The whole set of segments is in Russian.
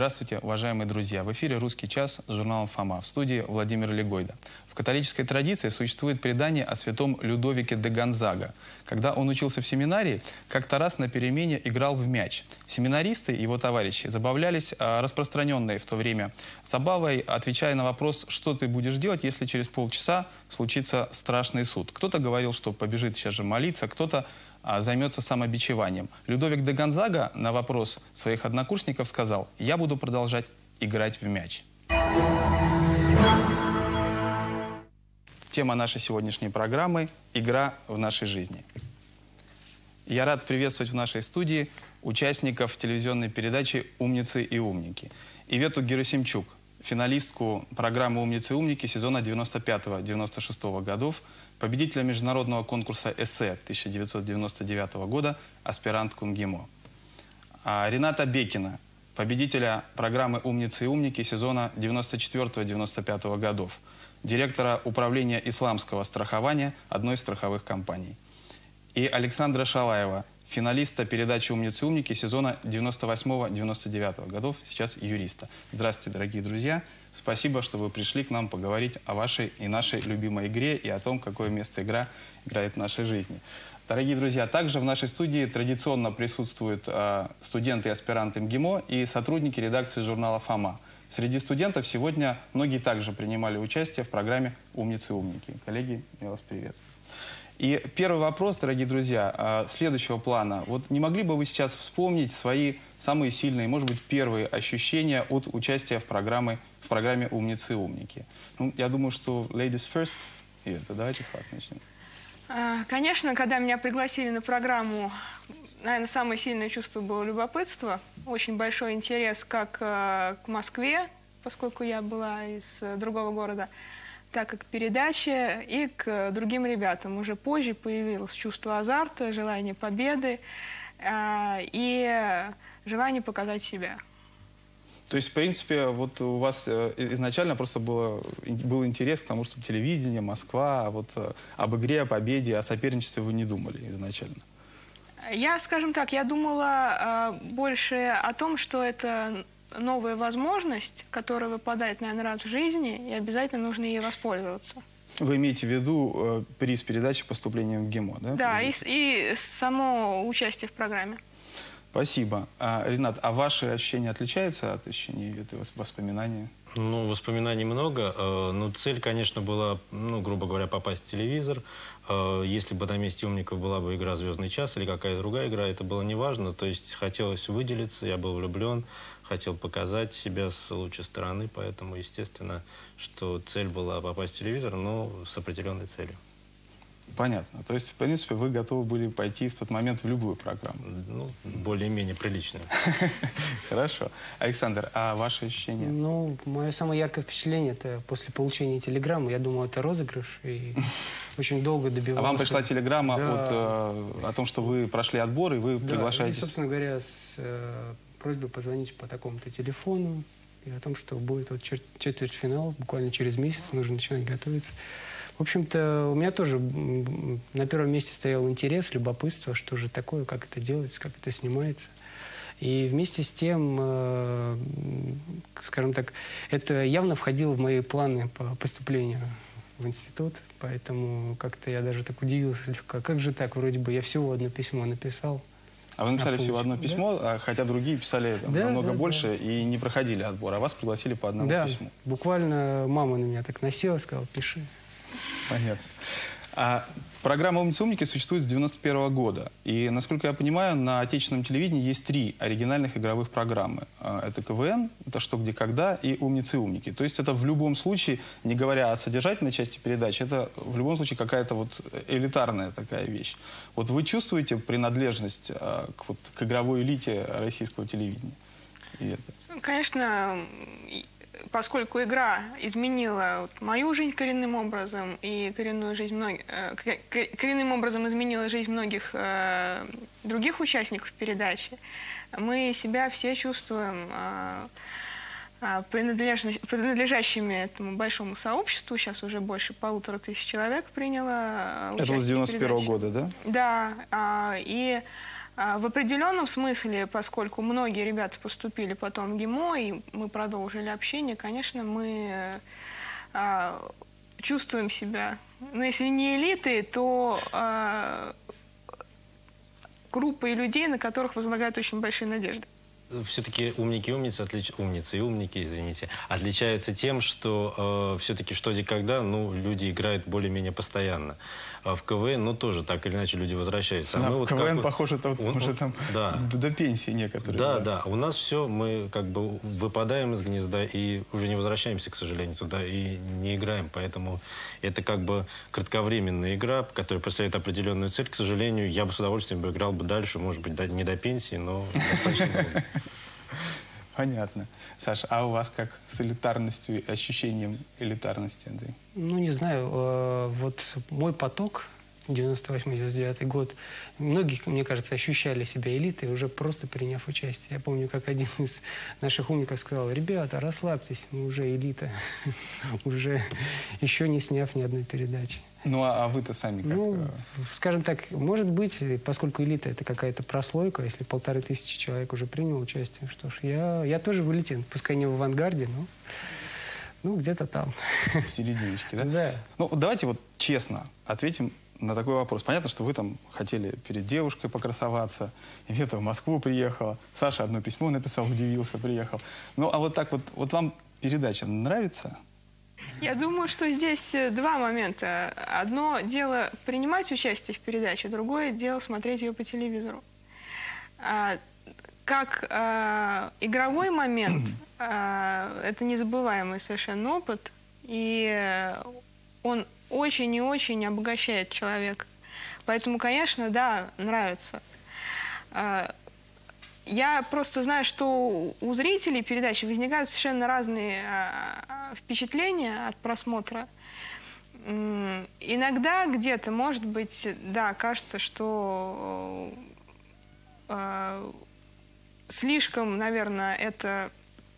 Здравствуйте, уважаемые друзья! В эфире «Русский час» с журналом «Фома». В студии Владимир Легойда. В католической традиции существует предание о святом Людовике де Гонзага. Когда он учился в семинарии, как-то раз на перемене играл в мяч. Семинаристы и его товарищи забавлялись распространенной в то время забавой, отвечая на вопрос, что ты будешь делать, если через полчаса случится страшный суд. Кто-то говорил, что побежит сейчас же молиться, кто-то займется самобичеванием. Людовик де Гонзага на вопрос своих однокурсников сказал: «Я буду продолжать играть в мяч». Тема нашей сегодняшней программы – «Игра в нашей жизни». Я рад приветствовать в нашей студии участников телевизионной передачи «Умницы и умники». Ивету Герасимчук, финалистку программы «Умницы и умники» сезона 95-96 годов, победителя международного конкурса «Эссе» 1999 года, аспирантку МГИМО. Рената Бекина, победителя программы «Умницы и умники» сезона 94-95 годов, директора управления исламского страхования одной из страховых компаний. И Александра Шалаева, финалиста передачи «Умницы и умники» сезона 98-99 годов, сейчас юриста. Здравствуйте, дорогие друзья! Спасибо, что вы пришли к нам поговорить о вашей и нашей любимой игре и о том, какое место игра играет в нашей жизни. Дорогие друзья, также в нашей студии традиционно присутствуют студенты и аспиранты МГИМО и сотрудники редакции журнала «Фома». Среди студентов сегодня многие также принимали участие в программе «Умницы и умники». Коллеги, я вас приветствую. И первый вопрос, дорогие друзья, следующего плана. Вот не могли бы вы сейчас вспомнить свои самые сильные, может быть, первые ощущения от участия в программе «Умницы и умники»? Ну, я думаю, что ladies first. И давайте с вас начнем. Конечно, когда меня пригласили на программу, наверное, самое сильное чувство было любопытство. Очень большой интерес как к Москве, поскольку я была из другого города, так и к передаче, и к другим ребятам. Уже позже появилось чувство азарта, желание победы и желание показать себя. То есть, в принципе, вот у вас изначально просто был интерес к тому, что телевидение, Москва, вот об игре, о победе, о соперничестве вы не думали изначально? Я, скажем так, я думала больше о том, что это новая возможность, которая выпадает, наверное, раз в жизни, и обязательно нужно ей воспользоваться. Вы имеете в виду приз передачи «Поступление в МГИМО», да? Да, и само участие в программе. Спасибо. Ренат, а ваши ощущения отличаются от ощущений Иветы, воспоминаний? Ну, воспоминаний много. Но цель, конечно, была, ну, грубо говоря, попасть в телевизор. Если бы на месте умников была бы игра «Звездный час» или какая-то другая игра, это было неважно. То есть хотелось выделиться, я был влюблен, хотел показать себя с лучшей стороны. Поэтому, естественно, что цель была попасть в телевизор, но с определенной целью. Понятно. То есть, в принципе, вы готовы были пойти в тот момент в любую программу? Ну, более-менее приличную. Хорошо. Александр, а ваши ощущения? Ну, мое самое яркое впечатление – это после получения телеграммы. Я думал, это розыгрыш, и очень долго добивался. А вам пришла телеграмма о том, что вы прошли отбор, и вы приглашаетесь? Да, собственно говоря, с просьбой позвонить по такому-то телефону, и о том, что будет вот четвертьфинал, буквально через месяц, нужно начинать готовиться. В общем-то, у меня тоже на первом месте стоял интерес, любопытство, что же такое, как это делается, как это снимается. И вместе с тем, скажем так, это явно входило в мои планы по поступлению в институт, поэтому как-то я даже так удивился слегка. Как же так? Вроде бы я всего одно письмо написал. А вы написали всего одно письмо, да? Хотя другие писали намного больше и не проходили отбор, а вас пригласили по одному письму. Да, буквально мама на меня так носила, сказала: пиши. Понятно. Программа «Умницы и умники» существует с 1991 года. И, насколько я понимаю, на отечественном телевидении есть 3 оригинальных игровых программы. Это КВН, это «Что, где, когда» и «Умницы и умники». То есть это в любом случае, не говоря о содержательной части передачи, это в любом случае какая-то вот элитарная такая вещь. Вот вы чувствуете принадлежность к игровой элите российского телевидения? Конечно, поскольку игра изменила мою жизнь коренным образом и коренным образом изменила жизнь многих других участников передачи, мы себя все чувствуем принадлежащими этому большому сообществу. Сейчас уже больше 1500 человек приняло участие. Это с 91-го года, да? Да. И В определенном смысле, поскольку многие ребята поступили потом в ГИМО, и мы продолжили общение, конечно, мы чувствуем себя, ну, если не элитой, то группой людей, на которых возлагают очень большие надежды. Все-таки умники и умницы, умницы и умники, извините, отличаются тем, что все-таки что где когда, ну, люди играют более-менее постоянно. А в КВН, ну, тоже так или иначе люди возвращаются. А в вот КВН, похоже, уже там да. до пенсии некоторые. Да, да. У нас все, мы как бы выпадаем из гнезда и уже не возвращаемся, к сожалению, туда и не играем. Поэтому это как бы кратковременная игра, которая преследует определенную цель. К сожалению, я бы с удовольствием играл бы дальше, может быть, не до пенсии, но достаточно долго. Понятно. Саша, а у вас как с элитарностью и ощущением элитарности, Андрей? Ну, не знаю. Вот мой поток, 98-99 год, многие, мне кажется, ощущали себя элитой, уже просто приняв участие. Я помню, как один из наших умников сказал: ребята, расслабьтесь, мы уже элита, уже еще не сняв ни одной передачи. Ну, а вы-то сами как? Ну, скажем так, может быть, поскольку элита — это какая-то прослойка, если 1500 человек уже приняло участие, что ж, я тоже в элите, пускай не в авангарде, но ну, где-то там. В серединочке, да? Да. Ну, давайте вот честно ответим на такой вопрос. Понятно, что вы там хотели перед девушкой покрасоваться, Ивета в Москву приехала, Саша одно письмо написал, удивился, приехал. Ну, а вот так вот вам передача нравится? Я думаю, что здесь два момента. Одно дело принимать участие в передаче, другое дело смотреть ее по телевизору. Как игровой момент, это незабываемый совершенно опыт, и он очень и очень обогащает человека. Поэтому, конечно, да, нравится. Я просто знаю, что у зрителей передачи возникают совершенно разные впечатления от просмотра. Иногда где-то, может быть, да, кажется, что слишком, наверное, это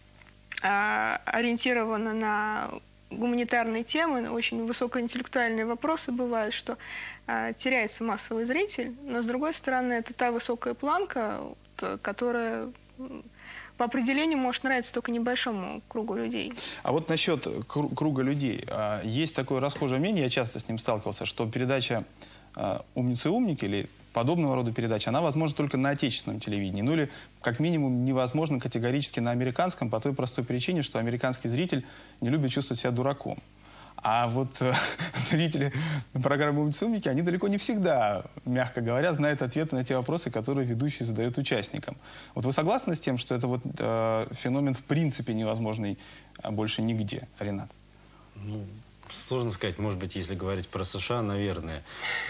ориентировано на гуманитарные темы, очень высокоинтеллектуальные вопросы бывают, что теряется массовый зритель. Но, с другой стороны, это та высокая планка, которая по определению может нравиться только небольшому кругу людей. А вот насчет круга людей. Есть такое расхожее мнение, я часто с ним сталкивался, что передача «Умницы и умники» или подобного рода передача, она возможна только на отечественном телевидении. Ну или, как минимум, невозможно категорически на американском, по той простой причине, что американский зритель не любит чувствовать себя дураком. А вот зрители программы «Умницы и умники», они далеко не всегда, мягко говоря, знают ответы на те вопросы, которые ведущий задает участникам. Вот вы согласны с тем, что это вот феномен в принципе невозможный больше нигде, Ренат? Ну, сложно сказать, может быть, если говорить про США, наверное.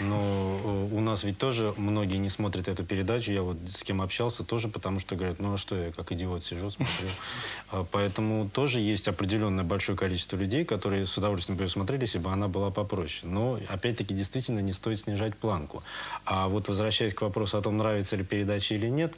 Но у нас ведь тоже многие не смотрят эту передачу. Я вот с кем общался тоже, потому что говорят, ну а что я как идиот сижу, смотрю. Поэтому тоже есть определенное большое количество людей, которые с удовольствием бы ее смотрели, если бы она была попроще. Но, опять-таки, действительно не стоит снижать планку. А вот возвращаясь к вопросу о том, нравится ли передача или нет,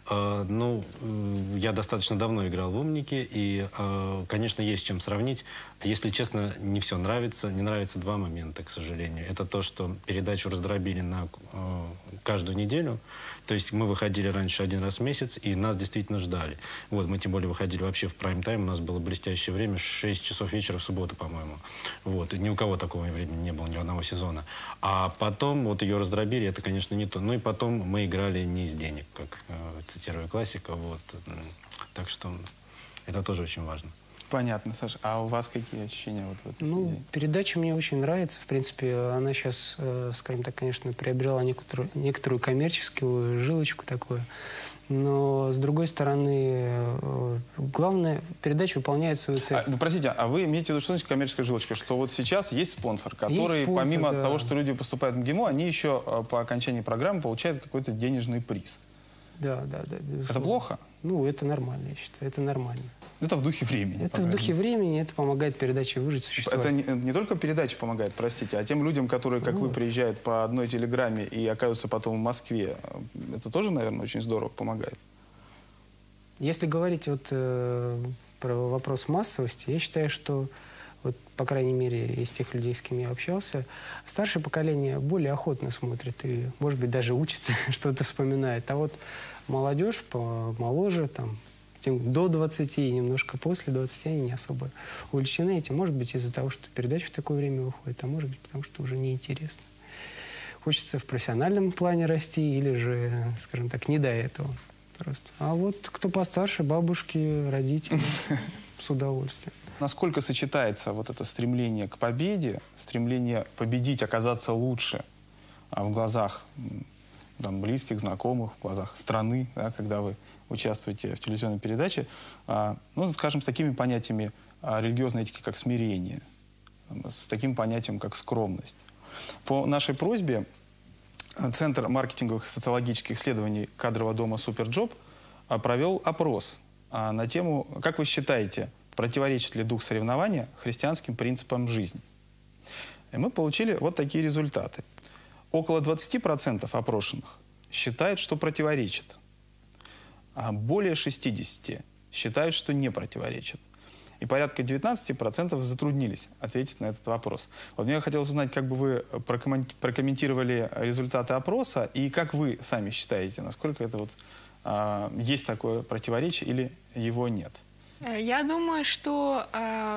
ну, я достаточно давно играл в «Умники», и, конечно, есть с чем сравнить. Если честно, не все нравится. Не нравится два момента, к сожалению. Это то, что передачу раздробили на каждую неделю. То есть мы выходили раньше один раз в месяц, и нас действительно ждали. Вот, мы тем более выходили вообще в прайм-тайм. У нас было блестящее время, 6 часов вечера в субботу, по-моему. Вот, и ни у кого такого времени не было, ни одного сезона. А потом вот ее раздробили, это, конечно, не то. Ну и потом мы играли не из денег, как цитирую классика. Вот. Так что это тоже очень важно. Понятно, Саша. А у вас какие ощущения вот в этой связи? Передача мне очень нравится. В принципе, она сейчас, скажем так, конечно, приобрела некоторую коммерческую жилочку такую. Но, с другой стороны, главное, передача выполняет свою цель. Простите, а вы имеете в виду, что значит коммерческая жилочка? Что вот сейчас есть спонсор, который, помимо того, что люди поступают в МГИМО, они еще по окончании программы получают какой-то денежный приз. Да, безусловно. Это плохо? Ну, это нормально, я считаю. Это нормально. Это в духе времени. Это в духе времени, это помогает передаче выжить, существовать. Это не только передача помогает, простите, а тем людям, которые, как вы, приезжают по одной телеграмме и оказываются потом в Москве, это тоже, наверное, очень здорово помогает. Если говорить вот про вопрос массовости, я считаю, что Вот, по крайней мере, из тех людей, с кем я общался, старшее поколение более охотно смотрит и, может быть, даже учится, что-то вспоминает. А вот молодежь помоложе, там, до 20 и немножко после 20, они не особо увлечены этим. Может быть, из-за того, что передача в такое время выходит, а может быть, потому что уже неинтересно. Хочется в профессиональном плане расти или же, скажем так, не до этого просто. А вот кто постарше, бабушки, родители, с удовольствием. Насколько сочетается вот это стремление к победе, стремление победить, оказаться лучше в глазах там, близких, знакомых, в глазах страны, да, когда вы участвуете в телевизионной передаче, ну, скажем, с такими понятиями религиозной этики, как смирение, с таким понятием, как скромность. По нашей просьбе Центр маркетинговых и социологических исследований кадрового дома «Суперджоп» провел опрос на тему, как вы считаете, противоречит ли дух соревнования христианским принципам жизни. И мы получили вот такие результаты. Около 20% опрошенных считают, что противоречит, а более 60% считают, что не противоречит. И порядка 19% затруднились ответить на этот вопрос. Вот мне хотелось узнать, как бы вы прокомментировали результаты опроса, и как вы сами считаете, насколько это вот, есть такое противоречие или его нет? Я думаю, что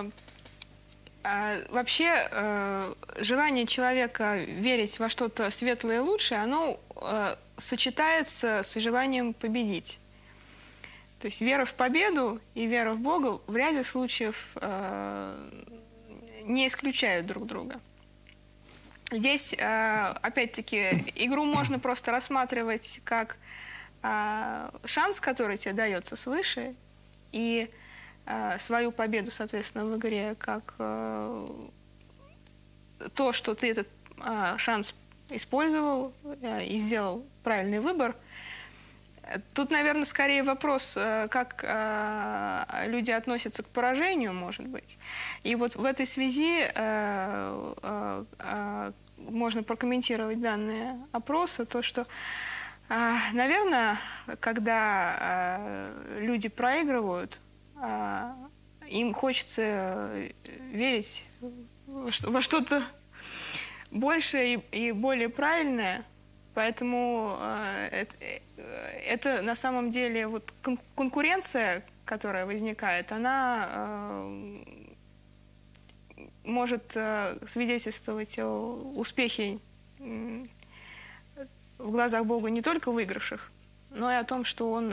вообще желание человека верить во что-то светлое и лучшее, оно сочетается с желанием победить. То есть вера в победу и вера в Бога в ряде случаев не исключают друг друга. Здесь, опять-таки, игру можно просто рассматривать как шанс, который тебе дается свыше, и свою победу, соответственно, в игре, как то, что ты этот шанс использовал и сделал правильный выбор. Тут, наверное, скорее вопрос, как люди относятся к поражению, может быть. И вот в этой связи можно прокомментировать данные опроса, то, что, наверное, когда люди проигрывают, им хочется верить во что-то большее и более правильное. Поэтому это на самом деле вот конкуренция, которая возникает, она может свидетельствовать о успехе в глазах Бога не только выигравших, но и о том, что он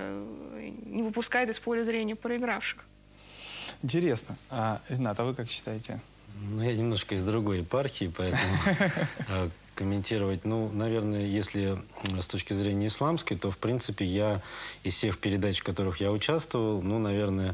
не выпускает из поля зрения проигравших. Интересно. Ренат, а вы как считаете? Ну, я немножко из другой епархии, поэтому комментировать, ну, наверное, если с точки зрения исламской, то, в принципе, я из всех передач, в которых я участвовал, ну, наверное,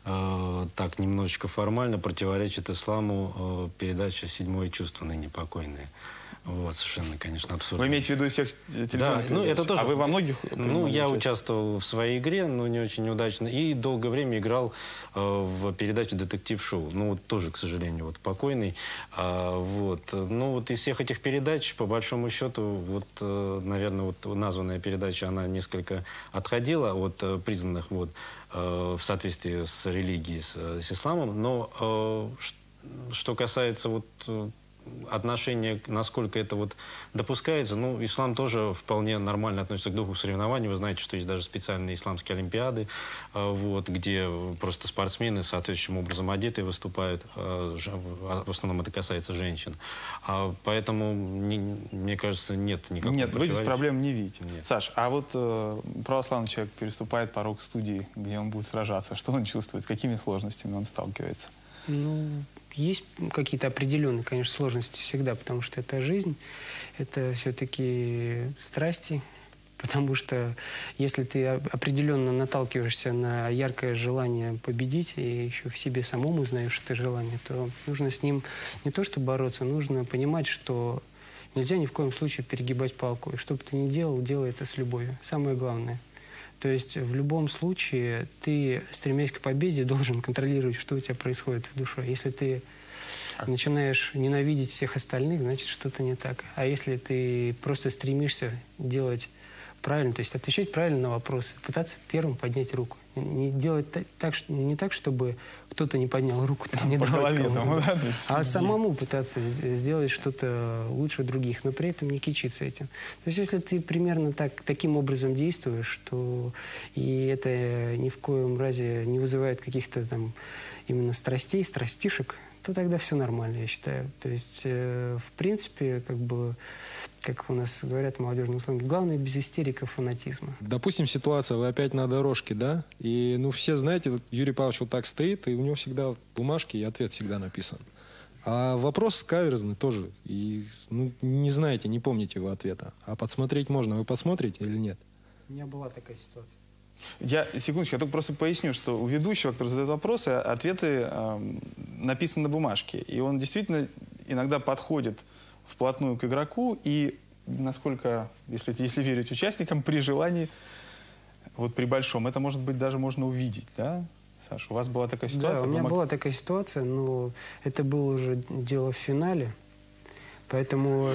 так немножечко формально противоречит исламу передача «Седьмое чувство» ныне покойное. Вот, совершенно, конечно, абсурдно. Вы имеете в виду всех телевизионных передач? Ну, это тоже... А вы во многих? Ну, я участвовал в своей игре, но не очень удачно. И долгое время играл в передаче «Детектив-шоу». Ну, вот тоже, к сожалению, вот покойный. Вот. Ну, вот из всех этих передач, по большому счету, вот, наверное, вот названная передача, она несколько отходила от признанных вот в соответствии с религией, с исламом. Но что касается вот отношение, насколько это вот допускается, ну, ислам тоже вполне нормально относится к духу соревнований. Вы знаете, что есть даже специальные исламские олимпиады, вот, где просто спортсмены соответствующим образом одетые выступают. В основном это касается женщин. Поэтому, мне кажется, нет никакого Нет, вы здесь проблем не видите. Нет. Саш, а вот православный человек переступает порог студии, где он будет сражаться. Что он чувствует? С какими сложностями он сталкивается? Ну, есть какие-то определенные, конечно, сложности всегда, потому что это жизнь, это все-таки страсти, потому что если ты определенно наталкиваешься на яркое желание победить и еще в себе самому узнаешь это желание, то нужно с ним не то что бороться, нужно понимать, что нельзя ни в коем случае перегибать палку. И что бы ты ни делал, делай это с любовью. Самое главное. То есть в любом случае ты, стремясь к победе, должен контролировать, что у тебя происходит в душе. Если ты начинаешь ненавидеть всех остальных, значит, что-то не так. А если ты просто стремишься делать правильно, то есть отвечать правильно на вопросы, пытаться первым поднять руку. Не делать не так, чтобы кто-то не поднял руку, там, не По давать голове кому-то, там, да? а самому пытаться сделать что-то лучше других, но при этом не кичиться этим. То есть если ты примерно таким образом действуешь, то и это ни в коем разе не вызывает каких-то там именно страстишек, то тогда все нормально, я считаю. То есть, в принципе, как у нас говорят молодежные условия, главное без истерика, фанатизма. Допустим, ситуация, вы опять на дорожке, да? И, ну, все знаете, Юрий Павлович вот так стоит, и у него всегда в бумажке и ответ всегда написан. А вопрос каверзный тоже. И, ну, не знаете, не помните вы ответа. А подсмотреть можно. Вы посмотрите или нет? У меня была такая ситуация. Секундочку, я только просто поясню, что у ведущего, который задает вопросы, ответы написаны на бумажке. И он действительно иногда подходит вплотную к игроку и, насколько, если верить участникам, при желании, вот при большом, это, может быть, даже можно увидеть, да? Саша, у вас была такая ситуация? Да, у меня была такая ситуация, но это было уже дело в финале. Поэтому,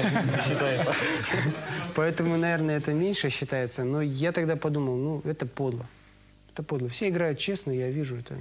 наверное, это меньше считается. Но я тогда подумал, ну, это подло. Это подло. Все играют честно, я вижу это.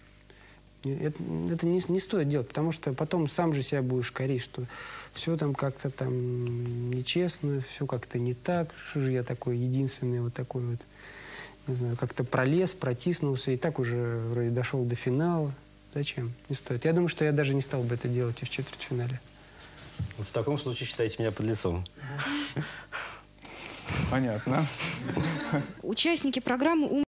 Это не стоит делать, потому что потом сам же себя будешь корить, что все там как-то там нечестно, все как-то не так, что же я такой единственный вот такой вот, не знаю, как-то пролез, протиснулся, и так уже вроде дошел до финала. Зачем? Не стоит. Я думаю, что я даже не стал бы это делать и в четвертьфинале. В таком случае считайте меня подлецом. Понятно. Участники программы